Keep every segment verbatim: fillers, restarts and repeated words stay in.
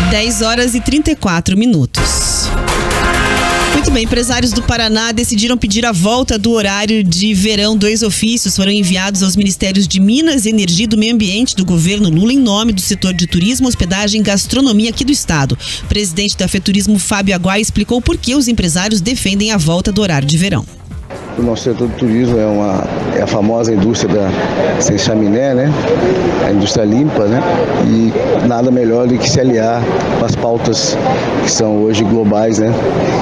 dez horas e trinta e quatro minutos. Muito bem, empresários do Paraná decidiram pedir a volta do horário de verão. Dois ofícios foram enviados aos Ministérios de Minas, Energia e do Meio Ambiente do governo Lula em nome do setor de turismo, hospedagem e gastronomia aqui do estado. O presidente da FETurismo, Fábio Aguai, explicou por que os empresários defendem a volta do horário de verão. O nosso setor do turismo é, uma, é a famosa indústria da sem chaminé, né? A indústria limpa, né? E nada melhor do que se aliar com as pautas que são hoje globais, né?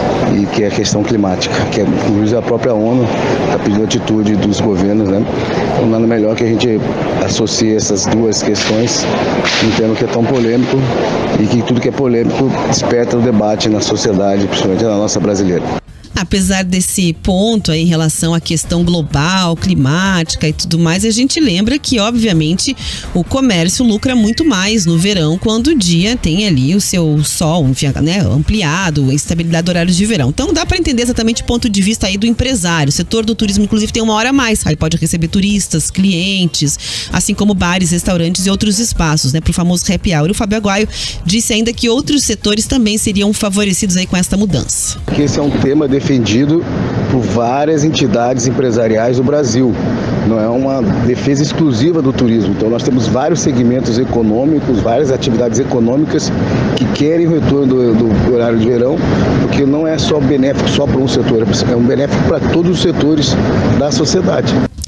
E que é a questão climática, que é, inclusive a própria ONU está pedindo atitude dos governos, né? Então nada melhor que a gente associe essas duas questões num tema que é tão polêmico e que tudo que é polêmico desperta o debate na sociedade, principalmente na nossa brasileira. Apesar desse ponto aí em relação à questão global, climática e tudo mais, a gente lembra que, obviamente, o comércio lucra muito mais no verão, quando o dia tem ali o seu sol, né, ampliado, a estabilidade do horário de verão. Então dá para entender exatamente o ponto de vista aí do empresário. O setor do turismo, inclusive, tem uma hora a mais. Aí pode receber turistas, clientes, assim como bares, restaurantes e outros espaços, né, pro famoso happy hour. O Fábio Aguaio disse ainda que outros setores também seriam favorecidos aí com esta mudança. Esse é um tema de defendido por várias entidades empresariais do Brasil. Não é uma defesa exclusiva do turismo. Então nós temos vários segmentos econômicos, várias atividades econômicas que querem o retorno do, do horário de verão, porque não é só benéfico só para um setor, é um benéfico para todos os setores da sociedade.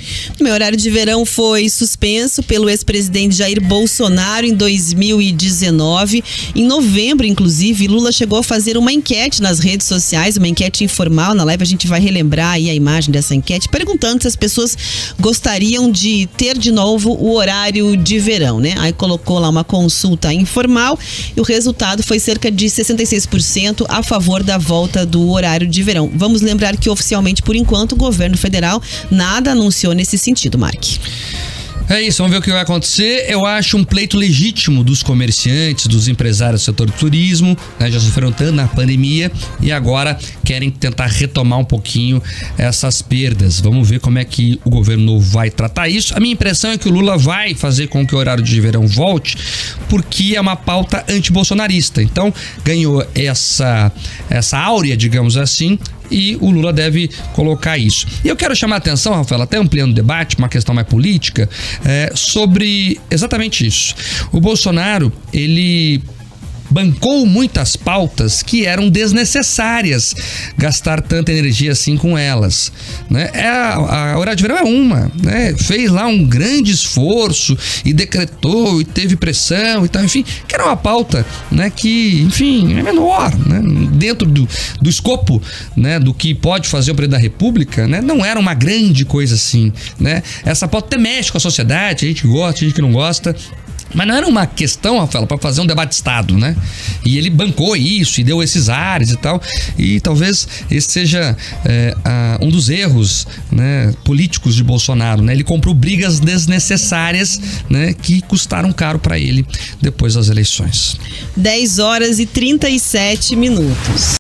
O horário de verão foi suspenso pelo ex-presidente Jair Bolsonaro em dois mil e dezenove. Em novembro, inclusive, Lula chegou a fazer uma enquete nas redes sociais, uma enquete informal. Na live a gente vai relembrar aí a imagem dessa enquete, perguntando se as pessoas gostariam de ter de novo o horário de verão, né? Aí colocou lá uma consulta informal e o resultado foi cerca de sessenta e seis por cento a favor da volta do horário de verão. Vamos lembrar que oficialmente, por enquanto, o governo federal nada anunciou nesse sentido, Mark. É isso, vamos ver o que vai acontecer. Eu acho um pleito legítimo dos comerciantes, dos empresários do setor do turismo, né? Já sofreram tanto na pandemia e agora querem tentar retomar um pouquinho essas perdas. Vamos ver como é que o governo novo vai tratar isso. A minha impressão é que o Lula vai fazer com que o horário de verão volte, porque é uma pauta antibolsonarista. Então ganhou essa, essa áurea, digamos assim, e o Lula deve colocar isso. E eu quero chamar a atenção, Rafael, até ampliando o debate, uma questão mais política, é, sobre exatamente isso. O Bolsonaro, ele bancou muitas pautas que eram desnecessárias gastar tanta energia assim com elas, né? É a, a horário de verão é uma, né? Fez lá um grande esforço e decretou e teve pressão e tal, enfim, que era uma pauta, né, que, enfim, é menor, né? Dentro do, do escopo, né, do que pode fazer o presidente da República, né? Não era uma grande coisa assim, né? Essa pauta até mexe com a sociedade, a gente gosta, a gente que não gosta. Mas não era uma questão, Rafael, para fazer um debate de Estado, né? E ele bancou isso e deu esses ares e tal. E talvez esse seja é, a, um dos erros, né, políticos de Bolsonaro, né? Ele comprou brigas desnecessárias, né, que custaram caro para ele depois das eleições. dez horas e trinta e sete minutos.